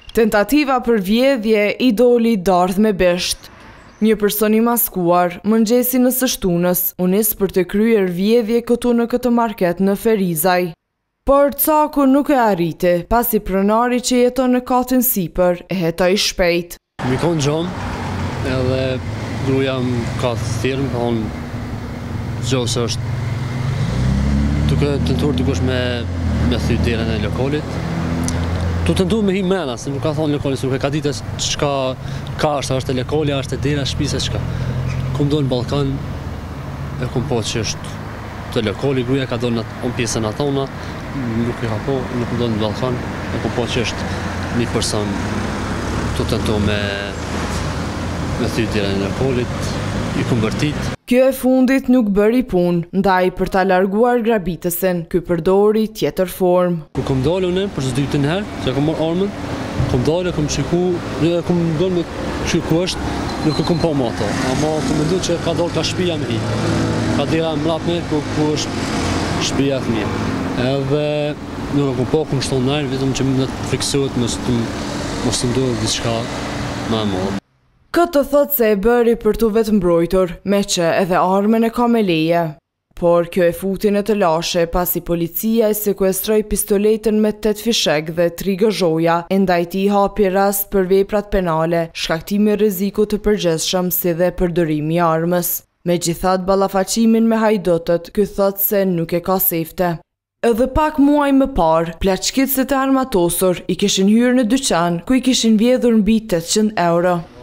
Tentativa për vjedhje i doli dardh me besht. Një person i maskuar, mëngjesi në së shtunës, u nis për të kryer vjedhje këtu në këtë market në Ferizaj. Por caku nuk e arriti, pasi pronari që jeton në katin sipër e hetoi shpejt. Mi kon gjom, edhe gruaja më ka thirrën, ka thonë Gjose është duke tentuar dikush me thyt derën e lokalit. Tu tentuar me hi mrena, se nuk ka thonë lokali, se nuk e ka ditë çka ka, është e lokali, është e dera shtëpisë çka. Kum do në Ballkan, e kum po që është të lokali, gruaja ka donë në pjesën atona, nuk e ka po, nuk do në Ballkan, e kum po që është një person tu tentuar me thyt derën e lokalit, i kum vërtit. Kjo e fundit nuk bëri punë, ndaj për ta larguar grabitësin, ky përdori tjetër formë. Kur kom dalë unë për së dytën herë, që kom marrë armën, kom dalë, kom shiku, kom dalë me shiku është, nuk e kom pa më ato. Ama kom mendu që ka dalë ka shtëpia me hi. Ka dera mbrapme ku është shtëpia e fëmijës. Edhe nuk e kom pa, kom shtonë nërë, vetëm që më të friksohet mos të ndodhë diçka më e madhe. Këtë thot se e bëri për të vetë mbrojtur, me që edhe armën e ka me leje. Por kjo e futi në të lashe pasi policia e sekuestroi pistoletën me 8 fishek dhe 3 gëzhoja, e ndaj tij hapi rast për veprat penale, shkaktimi rreziku të përgjithshëm si dhe përdorimi i armës. Megjithatë ballafaqimin me hajdotët, ky thot se nuk e ka sefte. Edhe pak muaj më parë, plaçkitësit e armatosur i kishin hyrë në dyqan ku i kishin vjedhur mbi 800 euro.